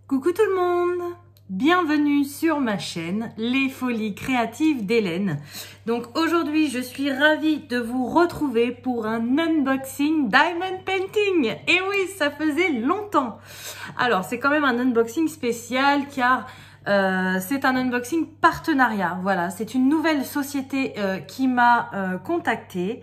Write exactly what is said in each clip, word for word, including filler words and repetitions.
Coucou tout le monde, bienvenue sur ma chaîne Les Folies Créatives d'Hélène. Donc aujourd'hui je suis ravie de vous retrouver pour un unboxing Diamond Painting. Et oui, ça faisait longtemps. Alors c'est quand même un unboxing spécial car euh, c'est un unboxing partenariat. Voilà, c'est une nouvelle société euh, qui m'a euh, contactée.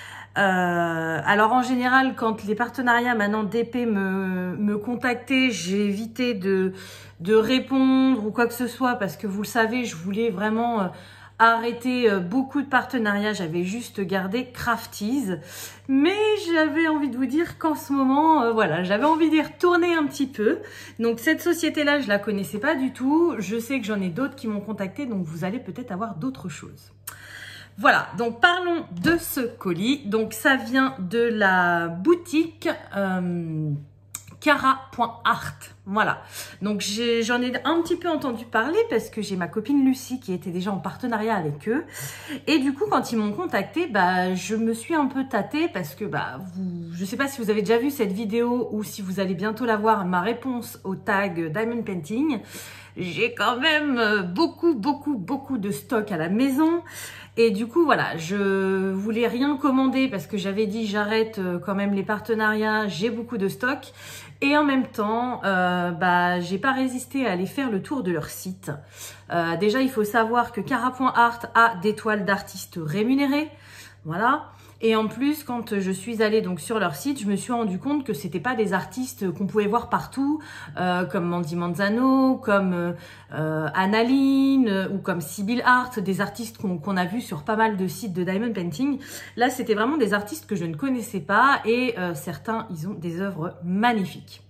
Euh, alors en général, quand les partenariats maintenant d'E P me, me contactaient, j'ai évité de, de répondre ou quoi que ce soit parce que vous le savez, je voulais vraiment euh, arrêter euh, beaucoup de partenariats. J'avais juste gardé Crafties, mais j'avais envie de vous dire qu'en ce moment, euh, voilà, j'avais envie d'y retourner un petit peu. Donc cette société-là, je la connaissais pas du tout. Je sais que j'en ai d'autres qui m'ont contacté, donc vous allez peut-être avoir d'autres choses. Voilà, donc parlons de ce colis. Donc ça vient de la boutique euh, Cara point art. Voilà, donc j'en ai, ai un petit peu entendu parler parce que j'ai ma copine Lucie qui était déjà en partenariat avec eux. Et du coup, quand ils m'ont contacté, bah, je me suis un peu tâtée parce que bah, vous, je ne sais pas si vous avez déjà vu cette vidéo ou si vous allez bientôt la voir, ma réponse au tag Diamond Painting. J'ai quand même beaucoup, beaucoup, beaucoup de stock à la maison. Et du coup, voilà, je voulais rien commander parce que j'avais dit j'arrête quand même les partenariats, j'ai beaucoup de stock. Et en même temps, euh, bah, j'ai pas résisté à aller faire le tour de leur site. Euh, déjà, il faut savoir que Cara point art a des toiles d'artistes rémunérées. Voilà. Et en plus, quand je suis allée donc sur leur site, je me suis rendu compte que c'était pas des artistes qu'on pouvait voir partout, euh, comme Mandy Manzano, comme euh, Annaline euh, ou comme Sibyl Art, des artistes qu'on qu'on a vus sur pas mal de sites de Diamond Painting. Là, c'était vraiment des artistes que je ne connaissais pas et euh, certains, ils ont des œuvres magnifiques.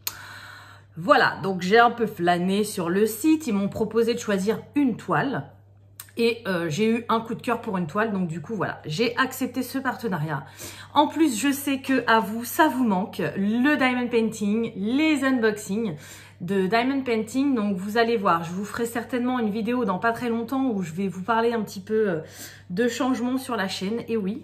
Voilà, donc j'ai un peu flâné sur le site. Ils m'ont proposé de choisir une toile. Et euh, j'ai eu un coup de cœur pour une toile, donc du coup voilà, j'ai accepté ce partenariat. En plus, je sais que à vous, ça vous manque, le Diamond Painting, les unboxings de Diamond Painting. Donc vous allez voir, je vous ferai certainement une vidéo dans pas très longtemps où je vais vous parler un petit peu de changements sur la chaîne. Et oui,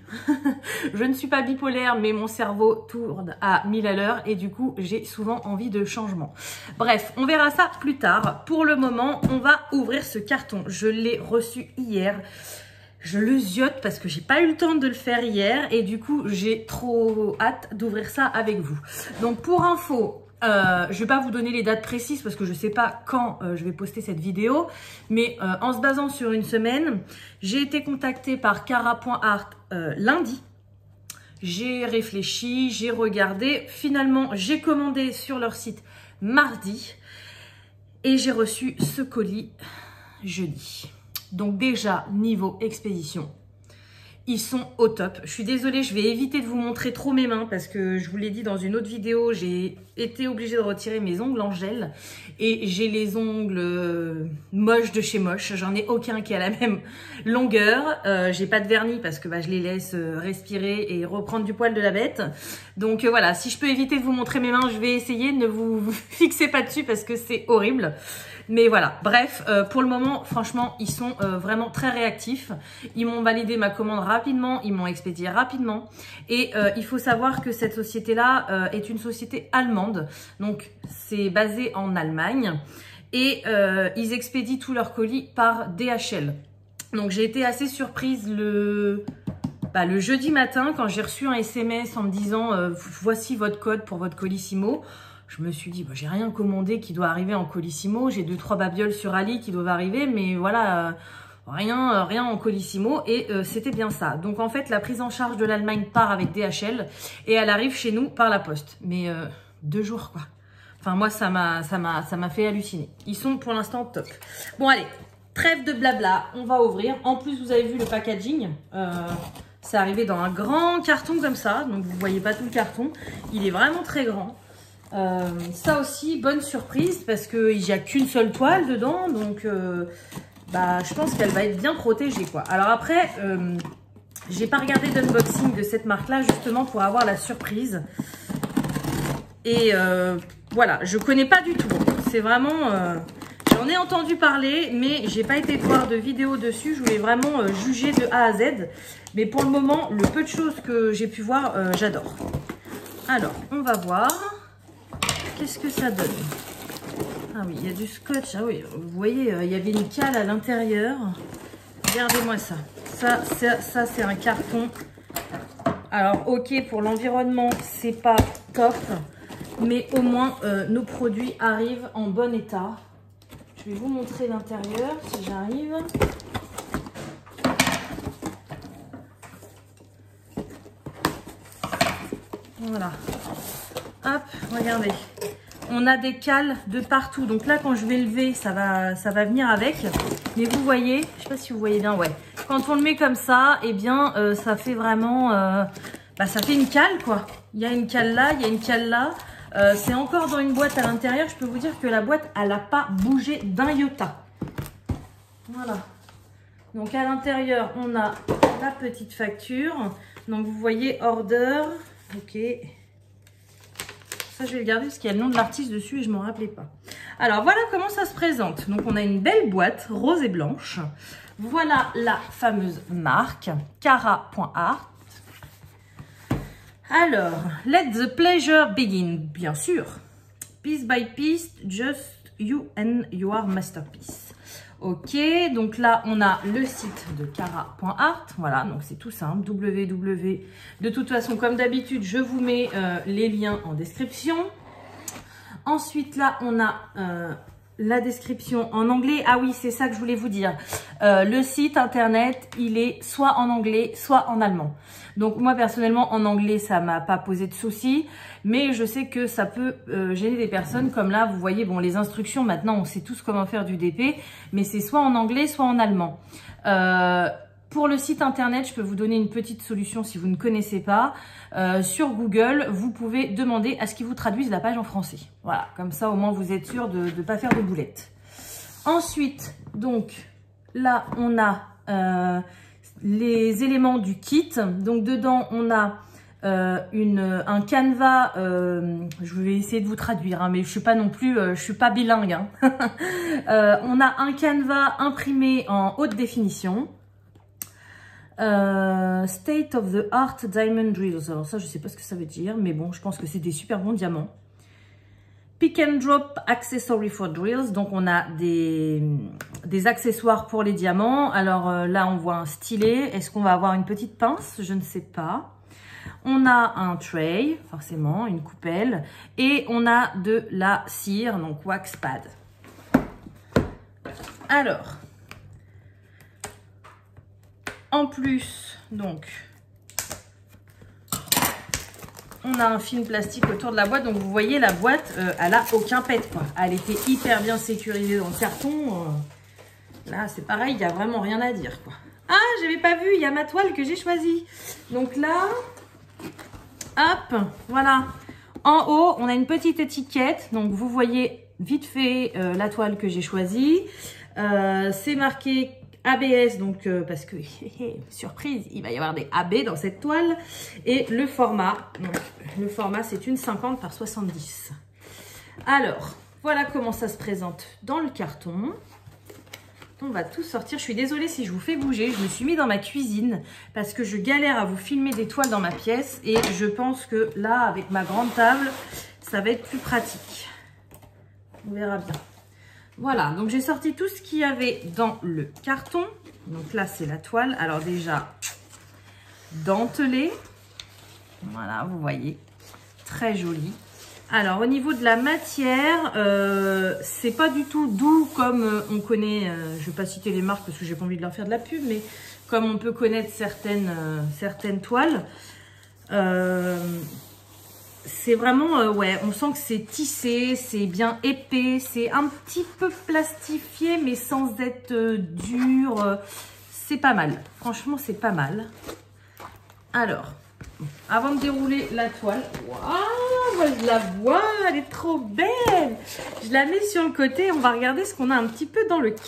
je ne suis pas bipolaire, mais mon cerveau tourne à mille à l'heure et du coup, j'ai souvent envie de changement. Bref, on verra ça plus tard. Pour le moment, on va ouvrir ce carton. Je l'ai reçu hier. Je le ziote parce que j'ai pas eu le temps de le faire hier et du coup, j'ai trop hâte d'ouvrir ça avec vous. Donc pour info, Euh, je vais pas vous donner les dates précises parce que je sais pas quand euh, je vais poster cette vidéo, mais euh, en se basant sur une semaine, j'ai été contactée par Cara point art euh, lundi. J'ai réfléchi, j'ai regardé, finalement j'ai commandé sur leur site mardi et j'ai reçu ce colis jeudi. Donc déjà niveau expédition, ils sont au top. Je suis désolée, je vais éviter de vous montrer trop mes mains parce que je vous l'ai dit dans une autre vidéo, j'ai été obligée de retirer mes ongles en gel et j'ai les ongles moches de chez moche. J'en ai aucun qui a la même longueur. Euh, j'ai pas de vernis parce que bah, je les laisse respirer et reprendre du poil de la bête. Donc euh, voilà, si je peux éviter de vous montrer mes mains, je vais essayer. Ne vous, vous fixez pas dessus parce que c'est horrible. Mais voilà, bref, euh, pour le moment, franchement, ils sont euh, vraiment très réactifs. Ils m'ont validé ma commande rapidement, ils m'ont expédié rapidement. Et euh, il faut savoir que cette société-là euh, est une société allemande. Donc, c'est basé en Allemagne. Et euh, ils expédient tous leurs colis par D H L. Donc, j'ai été assez surprise le... Bah, le jeudi matin quand j'ai reçu un S M S en me disant euh, « Voici votre code pour votre Colissimo ». Je me suis dit, bah, j'ai rien commandé qui doit arriver en Colissimo. J'ai deux, trois babioles sur Ali qui doivent arriver, mais voilà, euh, rien, euh, rien en Colissimo. Et euh, c'était bien ça. Donc en fait, la prise en charge de l'Allemagne part avec D H L et elle arrive chez nous par la poste. Mais euh, deux jours, quoi. Enfin, moi, ça m'a, ça m'a, ça m'a fait halluciner. Ils sont pour l'instant top. Bon, allez, trêve de blabla, on va ouvrir. En plus, vous avez vu le packaging. Euh, c'est arrivé dans un grand carton comme ça. Donc, vous voyez pas tout le carton. Il est vraiment très grand. Euh, ça aussi, bonne surprise parce qu'il n'y a qu'une seule toile dedans, donc euh, bah, je pense qu'elle va être bien protégée, quoi. Alors après, euh, j'ai pas regardé d'unboxing de cette marque-là justement pour avoir la surprise. Et euh, voilà, je connais pas du tout. C'est vraiment, euh, j'en ai entendu parler, mais j'ai pas été voir de vidéo dessus. Je voulais vraiment euh, juger de A à Z. Mais pour le moment, le peu de choses que j'ai pu voir, euh, j'adore. Alors, on va voir. Qu'est-ce que ça donne? Ah oui, il y a du scotch. Ah oui, vous voyez, il y avait une cale à l'intérieur. Regardez-moi ça. Ça, ça, ça c'est un carton. Alors, ok, pour l'environnement, c'est pas top. Mais au moins, euh, nos produits arrivent en bon état. Je vais vous montrer l'intérieur, si j'arrive. Voilà. Hop, regardez. On a des cales de partout. Donc là, quand je vais lever, ça va, ça va venir avec. Mais vous voyez, je ne sais pas si vous voyez bien, ouais. Quand on le met comme ça, eh bien, euh, ça fait vraiment... Euh, bah, ça fait une cale, quoi. Il y a une cale là, il y a une cale là. Euh, c'est encore dans une boîte à l'intérieur. Je peux vous dire que la boîte, elle n'a pas bougé d'un iota. Voilà. Donc à l'intérieur, on a la petite facture. Donc vous voyez, order. Ok. Ça, je vais le garder parce qu'il y a le nom de l'artiste dessus et je ne m'en rappelais pas. Alors, voilà comment ça se présente. Donc, on a une belle boîte rose et blanche. Voilà la fameuse marque, Cara point art. Alors, let the pleasure begin. Bien sûr. Piece by piece, just you and your masterpiece. Ok, donc là, on a le site de Cara point art. Voilà, donc c'est tout simple. w w w. De toute façon, comme d'habitude, je vous mets euh, les liens en description. Ensuite, là, on a euh, la description en anglais. Ah oui, c'est ça que je voulais vous dire. Euh, le site internet, il est soit en anglais, soit en allemand. Donc moi, personnellement, en anglais, ça m'a pas posé de soucis. Mais je sais que ça peut euh, gêner des personnes. Comme là, vous voyez, bon, les instructions, maintenant, on sait tous comment faire du D P. Mais c'est soit en anglais, soit en allemand. Euh, pour le site internet, je peux vous donner une petite solution si vous ne connaissez pas. Euh, sur Google, vous pouvez demander à ce qu'ils vous traduisent la page en français. Voilà, comme ça, au moins, vous êtes sûr de ne pas faire de boulettes. Ensuite, donc, là, on a euh, les éléments du kit. Donc, dedans, on a euh, une, un canevas. Euh, je vais essayer de vous traduire, hein, mais je suis pas non plus, euh, je suis pas bilingue. Hein. euh, on a un canevas imprimé en haute définition. Euh, State of the Art Diamond Drills. Alors ça, je sais pas ce que ça veut dire, mais bon, je pense que c'est des super bons diamants. Pick and Drop Accessory for Drills. Donc, on a des, des accessoires pour les diamants. Alors euh, là, on voit un stylet. Est-ce qu'on va avoir une petite pince? Je ne sais pas. On a un tray, forcément, une coupelle. Et on a de la cire, donc wax pad. Alors, en plus, donc, on a un film plastique autour de la boîte. Donc, vous voyez, la boîte, euh, elle a aucun pet, quoi. Elle était hyper bien sécurisée dans le carton. Euh, là, c'est pareil, il n'y a vraiment rien à dire, quoi. Ah, j'avais pas vu, il y a ma toile que j'ai choisie. Donc là, hop, voilà. En haut, on a une petite étiquette. Donc, vous voyez vite fait euh, la toile que j'ai choisie. Euh, c'est marqué A B S, donc euh, parce que, surprise, il va y avoir des A B dans cette toile. Et le format, donc, le format c'est une cinquante par soixante-dix. Alors, voilà comment ça se présente dans le carton. On va tout sortir. Je suis désolée si je vous fais bouger. Je me suis mis dans ma cuisine parce que je galère à vous filmer des toiles dans ma pièce. Et je pense que là, avec ma grande table, ça va être plus pratique. On verra bien. Voilà, donc j'ai sorti tout ce qu'il y avait dans le carton. Donc là, c'est la toile. Alors déjà, dentelée. Voilà, vous voyez, très jolie. Alors, au niveau de la matière, euh, c'est pas du tout doux comme euh, on connaît, euh, je vais pas citer les marques parce que j'ai pas envie de leur faire de la pub, mais comme on peut connaître certaines, euh, certaines toiles. Euh, c'est vraiment, euh, ouais, on sent que c'est tissé, c'est bien épais, c'est un petit peu plastifié, mais sans être euh, dur. Euh, c'est pas mal, franchement, c'est pas mal. Alors, avant de dérouler la toile, waouh, moi je la vois, elle est trop belle. Je la mets sur le côté, on va regarder ce qu'on a un petit peu dans le kit.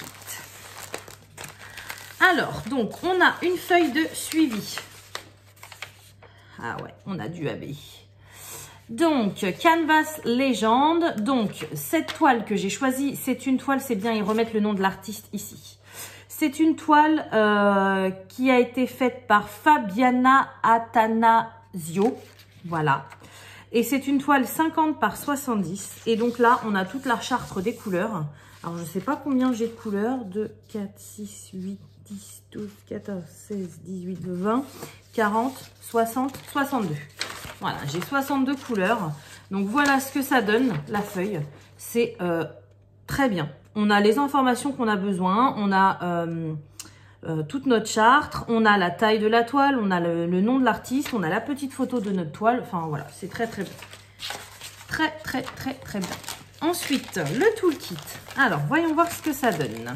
Alors, donc, on a une feuille de suivi. Ah ouais, on a du A B. Donc, Canvas Légende. Donc, cette toile que j'ai choisie, c'est une toile, c'est bien, ils remettent le nom de l'artiste ici. C'est une toile euh, qui a été faite par Fabiana Attanasio. Voilà. Et c'est une toile cinquante par soixante-dix. Et donc là, on a toute la charte des couleurs. Alors, je ne sais pas combien j'ai de couleurs. deux, quatre, six, huit, dix, douze, quatorze, seize, dix-huit, vingt, quarante, soixante, soixante-deux. Voilà, j'ai soixante-deux couleurs. Donc, voilà ce que ça donne, la feuille. C'est euh, très bien. On a les informations qu'on a besoin. On a euh, euh, toute notre charte. On a la taille de la toile. On a le, le nom de l'artiste. On a la petite photo de notre toile. Enfin, voilà, c'est très, très bien. Très, très, très, très bien. Ensuite, le toolkit. Alors, voyons voir ce que ça donne.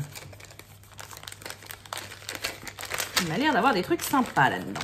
Il m'a l'air d'avoir des trucs sympas là-dedans.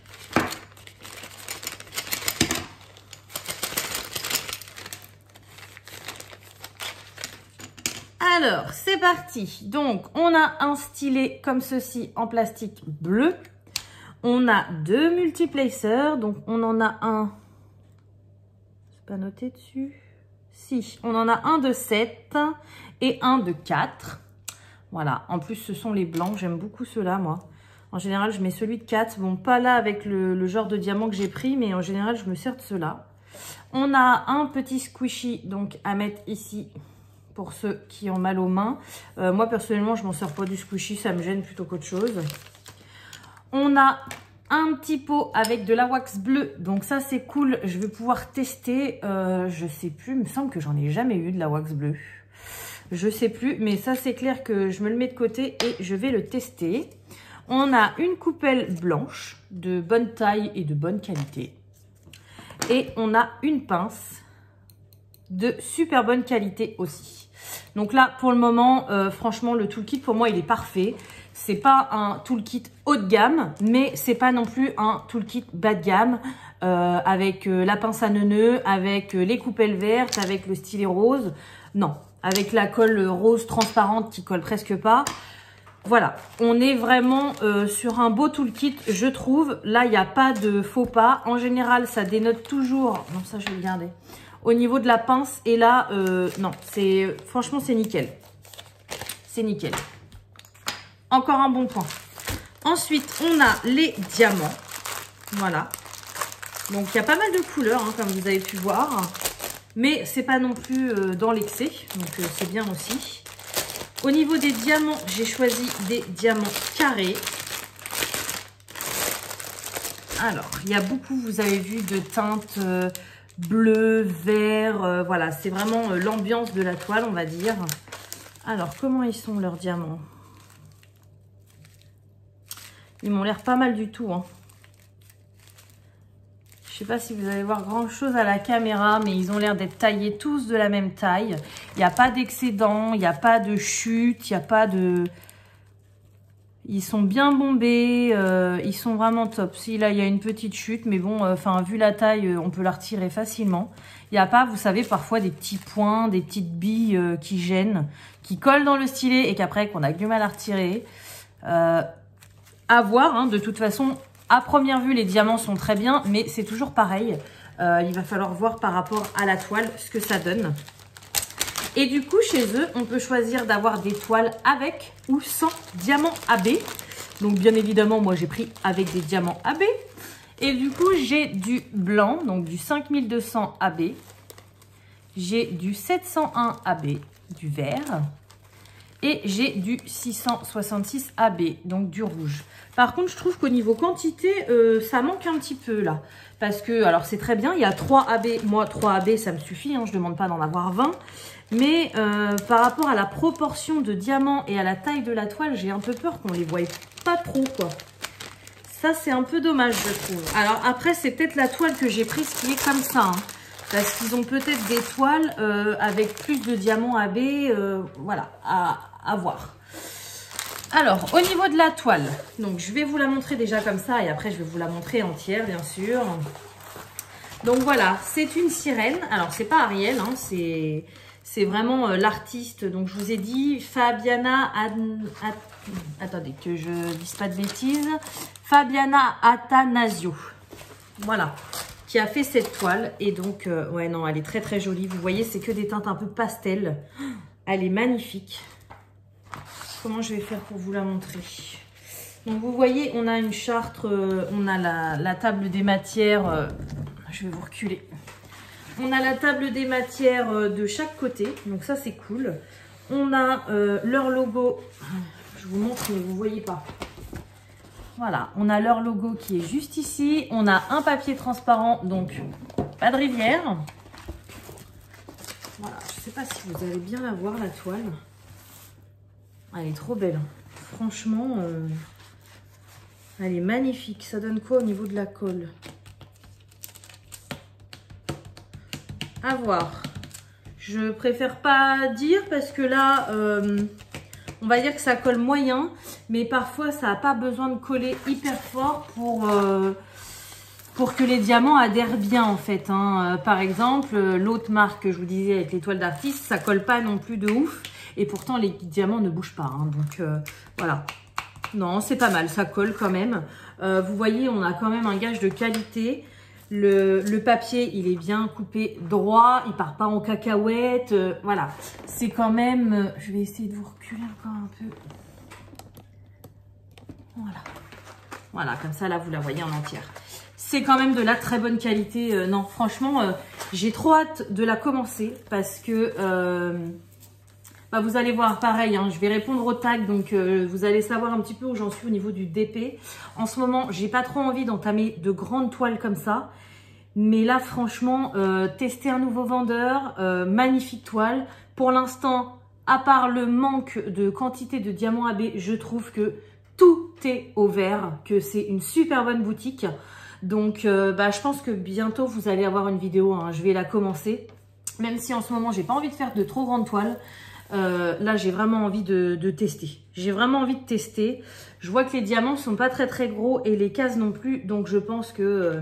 Alors, c'est parti. Donc, on a un stylet comme ceci en plastique bleu. On a deux multiplacers. Donc, on en a un. C'est pas noté dessus. Si, on en a un de sept et un de quatre. Voilà. En plus, ce sont les blancs. J'aime beaucoup ceux-là, moi. En général, je mets celui de quatre. Bon, pas là avec le, le genre de diamant que j'ai pris, mais en général, je me sers de ceux-là. On a un petit squishy, donc à mettre ici pour ceux qui ont mal aux mains. Euh, moi, personnellement, je m'en sers pas du squishy. Ça me gêne plutôt qu'autre chose. On a un petit pot avec de la wax bleue. Donc ça, c'est cool. Je vais pouvoir tester. Euh, je sais plus. Il me semble que j'en ai jamais eu de la wax bleue. Je sais plus. Mais ça, c'est clair que je me le mets de côté et je vais le tester. On a une coupelle blanche de bonne taille et de bonne qualité. Et on a une pince de super bonne qualité aussi. Donc là, pour le moment, euh, franchement, le toolkit, pour moi, il est parfait. C'est pas un toolkit haut de gamme, mais c'est pas non plus un toolkit bas de gamme euh, avec euh, la pince à neuneux, avec euh, les coupelles vertes, avec le stylet rose. Non, avec la colle rose transparente qui colle presque pas. Voilà, on est vraiment euh, sur un beau toolkit, je trouve. Là, il n'y a pas de faux pas. En général, ça dénote toujours. Non, ça, je vais le garder. Au niveau de la pince, et là, euh, non, c'est franchement, c'est nickel. C'est nickel. Encore un bon point. Ensuite, on a les diamants. Voilà. Donc, il y a pas mal de couleurs, hein, comme vous avez pu voir. Mais c'est pas non plus euh, dans l'excès. Donc, euh, c'est bien aussi. Au niveau des diamants, j'ai choisi des diamants carrés. Alors, il y a beaucoup, vous avez vu, de teintes euh, bleu, vert. Euh, voilà, c'est vraiment euh, l'ambiance de la toile, on va dire. Alors, comment ils sont, leurs diamants? Ils m'ont l'air pas mal du tout, hein. Je sais pas si vous allez voir grand chose à la caméra, mais ils ont l'air d'être taillés tous de la même taille. Il n'y a pas d'excédent, il n'y a pas de chute, il n'y a pas de... Ils sont bien bombés, euh, ils sont vraiment top. Si là, il y a une petite chute, mais bon, enfin, euh, vu la taille, euh, on peut la retirer facilement. Il n'y a pas, vous savez, parfois des petits points, des petites billes euh, qui gênent, qui collent dans le stylet et qu'après, qu'on a du mal à retirer. Euh, à voir, hein, de toute façon... À première vue, les diamants sont très bien, mais c'est toujours pareil. Euh, il va falloir voir par rapport à la toile ce que ça donne. Et du coup, chez eux, on peut choisir d'avoir des toiles avec ou sans diamants A B. Donc, bien évidemment, moi, j'ai pris avec des diamants A B. Et du coup, j'ai du blanc, donc du cinq mille deux cents A B. J'ai du sept cent un A B, du vert. Et j'ai du six cent soixante-six A B, donc du rouge. Par contre, je trouve qu'au niveau quantité, euh, ça manque un petit peu là. Parce que, alors c'est très bien, il y a trois A B. Moi, trois A B, ça me suffit, hein, je ne demande pas d'en avoir vingt. Mais euh, par rapport à la proportion de diamants et à la taille de la toile, j'ai un peu peur qu'on les voie pas trop, quoi. Ça, c'est un peu dommage, je trouve. Alors après, c'est peut-être la toile que j'ai prise qui est comme ça, hein. Parce qu'ils ont peut-être des toiles euh, avec plus de diamants A B, euh, voilà, à, à voir. Alors, au niveau de la toile, donc je vais vous la montrer déjà comme ça et après je vais vous la montrer entière, bien sûr. Donc voilà, c'est une sirène. Alors, c'est pas Ariel, hein, c'est c'est vraiment euh, l'artiste. Donc, je vous ai dit Fabiana... Ad, Ad, attendez, que je dise pas de bêtises. Fabiana Attanasio. Voilà. Qui a fait cette toile. Et donc, euh, ouais, non, elle est très, très jolie. Vous voyez, c'est que des teintes un peu pastel. Elle est magnifique. Comment je vais faire pour vous la montrer? Donc, vous voyez, on a une charte, euh, on a la, la table des matières. Euh, je vais vous reculer. On a la table des matières de chaque côté, donc ça c'est cool. On a euh, leur logo, je vous montre mais vous ne voyez pas. Voilà, on a leur logo qui est juste ici. On a un papier transparent, donc pas de rivière. Voilà, je ne sais pas si vous allez bien la voir la toile. Elle est trop belle. Franchement, euh, elle est magnifique. Ça donne quoi au niveau de la colle? À voir. Je préfère pas dire parce que là, euh, on va dire que ça colle moyen, mais parfois ça n'a pas besoin de coller hyper fort pour, euh, pour que les diamants adhèrent bien en fait. Hein. Par exemple, l'autre marque que je vous disais avec les toiles d'artiste, ça colle pas non plus de ouf et pourtant les diamants ne bougent pas. Hein. Donc euh, voilà. Non, c'est pas mal, ça colle quand même. Euh, vous voyez, on a quand même un gage de qualité. Le, le papier, il est bien coupé droit, il part pas en cacahuète. Euh, voilà, c'est quand même... Euh, je vais essayer de vous reculer encore un peu. Voilà. Voilà, comme ça, là, vous la voyez en entière. C'est quand même de la très bonne qualité. Euh, non, franchement, euh, j'ai trop hâte de la commencer parce que... Euh, bah, vous allez voir, pareil, hein, je vais répondre au tag, donc euh, vous allez savoir un petit peu où j'en suis au niveau du D P. En ce moment, j'ai pas trop envie d'entamer de grandes toiles comme ça. Mais là, franchement, euh, tester un nouveau vendeur, euh, magnifique toile. Pour l'instant, à part le manque de quantité de diamants A B, je trouve que tout est au vert, que c'est une super bonne boutique. Donc, euh, bah, je pense que bientôt, vous allez avoir une vidéo. Hein, je vais la commencer. Même si en ce moment, j'ai pas envie de faire de trop grandes toiles. Euh, là, j'ai vraiment envie de, de tester. J'ai vraiment envie de tester. Je vois que les diamants sont pas très très gros et les cases non plus. Donc, je pense que... Euh,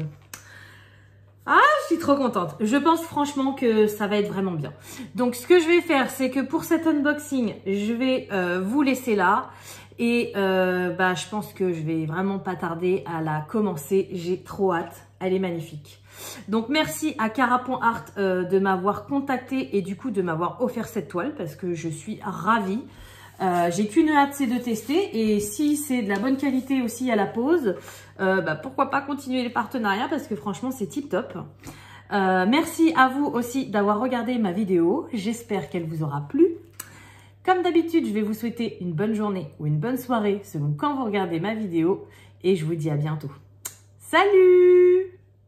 Ah, je suis trop contente. Je pense franchement que ça va être vraiment bien. Donc, ce que je vais faire, c'est que pour cet unboxing, je vais euh, vous laisser là. Et euh, bah, je pense que je vais vraiment pas tarder à la commencer. J'ai trop hâte. Elle est magnifique. Donc, merci à Cara.art euh, de m'avoir contacté et du coup de m'avoir offert cette toile parce que je suis ravie. Euh, j'ai qu'une hâte, c'est de tester. Et si c'est de la bonne qualité aussi à la pose, euh, bah, pourquoi pas continuer les partenariats parce que franchement, c'est tip top. Euh, merci à vous aussi d'avoir regardé ma vidéo. J'espère qu'elle vous aura plu. Comme d'habitude, je vais vous souhaiter une bonne journée ou une bonne soirée selon quand vous regardez ma vidéo. Et je vous dis à bientôt. Salut!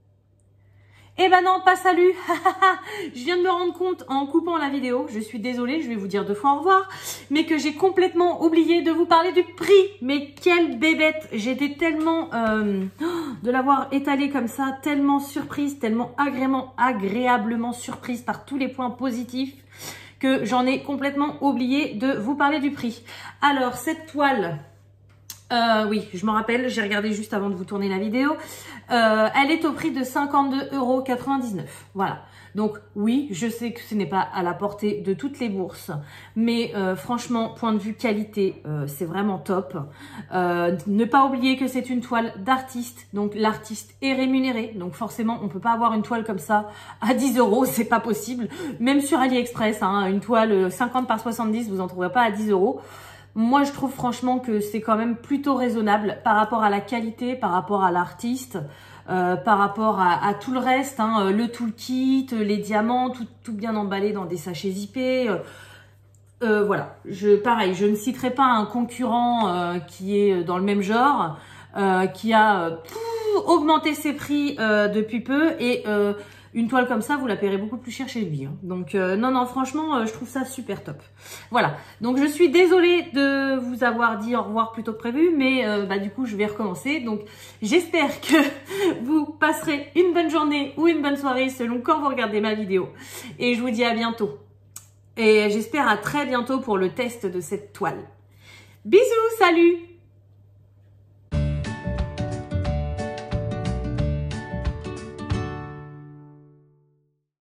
Eh ben non, pas salut. Je viens de me rendre compte en coupant la vidéo, je suis désolée, je vais vous dire deux fois au revoir, mais que j'ai complètement oublié de vous parler du prix. Mais quelle bébête, j'étais tellement euh, de l'avoir étalé comme ça, tellement surprise, tellement agréablement, agréablement surprise par tous les points positifs que j'en ai complètement oublié de vous parler du prix. Alors, cette toile... Euh, oui, je m'en rappelle, j'ai regardé juste avant de vous tourner la vidéo. Euh, elle est au prix de cinquante-deux euros quatre-vingt-dix-neuf. Voilà. Donc oui, je sais que ce n'est pas à la portée de toutes les bourses, mais euh, franchement, point de vue qualité, euh, c'est vraiment top. Euh, ne pas oublier que c'est une toile d'artiste, donc l'artiste est rémunéré, donc forcément, on peut pas avoir une toile comme ça à dix euros, c'est pas possible. Même sur AliExpress, hein, une toile cinquante par soixante-dix, vous en trouverez pas à dix euros. Moi, je trouve franchement que c'est quand même plutôt raisonnable par rapport à la qualité, par rapport à l'artiste, euh, par rapport à, à tout le reste, hein, le toolkit, les diamants, tout, tout bien emballé dans des sachets zippés. Euh, euh, voilà, je, pareil, je ne citerai pas un concurrent euh, qui est dans le même genre, euh, qui a euh, pouf, augmenté ses prix euh, depuis peu et... Euh, une toile comme ça, vous la paierez beaucoup plus cher chez lui. Hein. Donc, euh, non, non, franchement, euh, je trouve ça super top. Voilà. Donc, je suis désolée de vous avoir dit au revoir plus tôt que prévu, mais euh, bah, du coup, je vais recommencer. Donc, j'espère que vous passerez une bonne journée ou une bonne soirée selon quand vous regardez ma vidéo. Et je vous dis à bientôt. Et j'espère à très bientôt pour le test de cette toile. Bisous, salut!